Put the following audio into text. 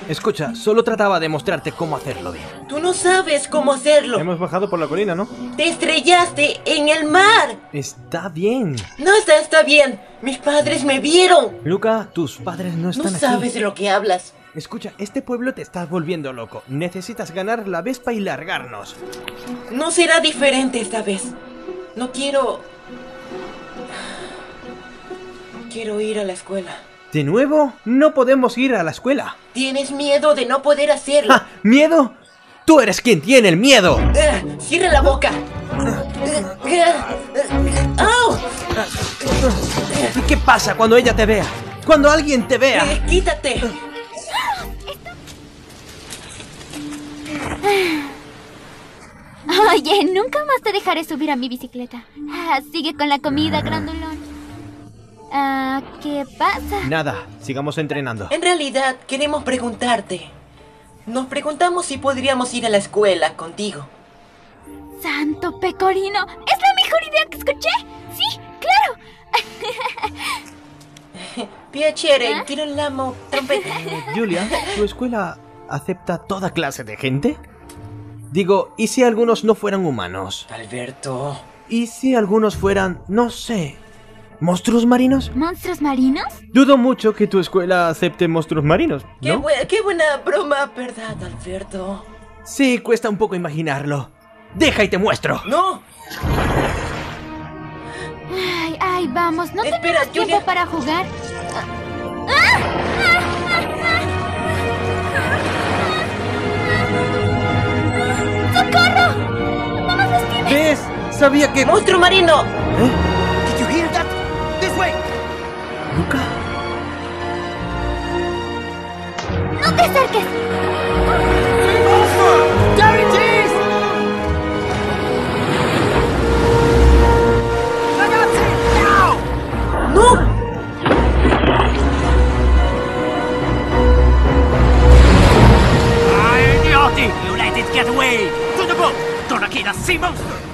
Escucha, solo trataba de mostrarte cómo hacerlo bien. Tú no sabes cómo hacerlo. Hemos bajado por la colina, ¿no? Te estrellaste en el mar. Está bien. No está bien. Mis padres me vieron. Luca, tus padres no están No aquí. sabes de lo que hablas. Escucha, este pueblo te está volviendo loco. Necesitas ganar la Vespa y largarnos. No será diferente esta vez. No quiero... Quiero ir a la escuela. ¿De nuevo? No podemos ir a la escuela. ¿Tienes miedo de no poder hacerlo? ¡Ja! ¿Miedo? ¡Tú eres quien tiene el miedo! ¡Cierra la boca! ¡Au! ¿Y qué pasa cuando ella te vea? ¡Cuando alguien te vea! ¡Quítate! Oye, nunca más te dejaré subir a mi bicicleta. Sigue con la comida, grandulón. ¿Qué pasa? Nada, sigamos entrenando. En realidad, queremos preguntarte. Nos preguntamos si podríamos ir a la escuela contigo. ¡Santo pecorino! ¡Es la mejor idea que escuché! ¡Sí, claro! Piacere, tirolamo, trompeta. Julia, ¿tu escuela acepta toda clase de gente? Digo, ¿y si algunos no fueran humanos? Alberto... ¿Y si algunos fueran, no sé, monstruos marinos? ¿Monstruos marinos? Dudo mucho que tu escuela acepte monstruos marinos, ¿no? Qué buena broma, ¿verdad, Alberto? Sí, cuesta un poco imaginarlo. ¡Deja y te muestro! ¡No! Ay, vamos, no Espera, tenemos tiempo Julia. para jugar. ¡Socorro! ¡No nos lastimes! ¿Ves? Sabía que... ¡Monstruo marino! ¿Eh? Did you hear that? This way! ¿Luca? ¡No te acerques! There it is! Ragazzi, now! ¡No! Idioti! You let it get away! To the boat! Tornaquina sea monster!